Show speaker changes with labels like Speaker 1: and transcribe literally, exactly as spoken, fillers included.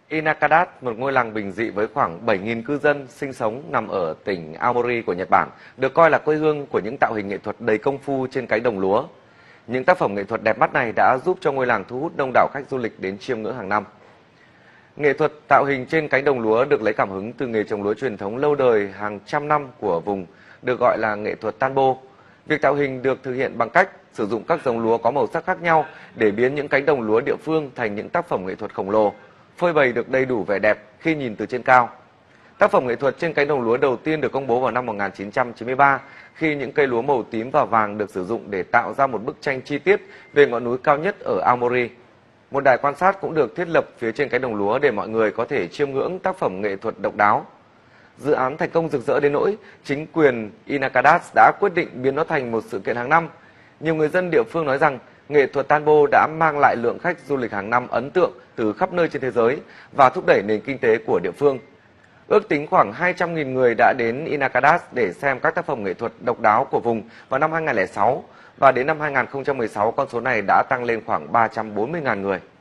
Speaker 1: Inakadat, một ngôi làng bình dị với khoảng bảy nghìn cư dân sinh sống nằm ở tỉnh Aomori của Nhật Bản, được coi là quê hương của những tạo hình nghệ thuật đầy công phu trên cánh đồng lúa. Những tác phẩm nghệ thuật đẹp mắt này đã giúp cho ngôi làng thu hút đông đảo khách du lịch đến chiêm ngưỡng hàng năm. Nghệ thuật tạo hình trên cánh đồng lúa được lấy cảm hứng từ nghề trồng lúa truyền thống lâu đời hàng trăm năm của vùng, được gọi là nghệ thuật tanbo. Việc tạo hình được thực hiện bằng cách sử dụng các giống lúa có màu sắc khác nhau để biến những cánh đồng lúa địa phương thành những tác phẩm nghệ thuật khổng lồ, phơi bày được đầy đủ vẻ đẹp khi nhìn từ trên cao. Tác phẩm nghệ thuật trên cánh đồng lúa đầu tiên được công bố vào năm một nghìn chín trăm chín mươi ba, khi những cây lúa màu tím và vàng được sử dụng để tạo ra một bức tranh chi tiết về ngọn núi cao nhất ở Aomori. Một đài quan sát cũng được thiết lập phía trên cánh đồng lúa để mọi người có thể chiêm ngưỡng tác phẩm nghệ thuật độc đáo. Dự án thành công rực rỡ đến nỗi chính quyền Inakadat đã quyết định biến nó thành một sự kiện hàng năm. Nhiều người dân địa phương nói rằng nghệ thuật tanbo đã mang lại lượng khách du lịch hàng năm ấn tượng từ khắp nơi trên thế giới và thúc đẩy nền kinh tế của địa phương. Ước tính khoảng hai trăm nghìn người đã đến Inakadat để xem các tác phẩm nghệ thuật độc đáo của vùng vào năm hai nghìn không trăm lẻ sáu, và đến năm hai nghìn không trăm mười sáu con số này đã tăng lên khoảng ba trăm bốn mươi nghìn người.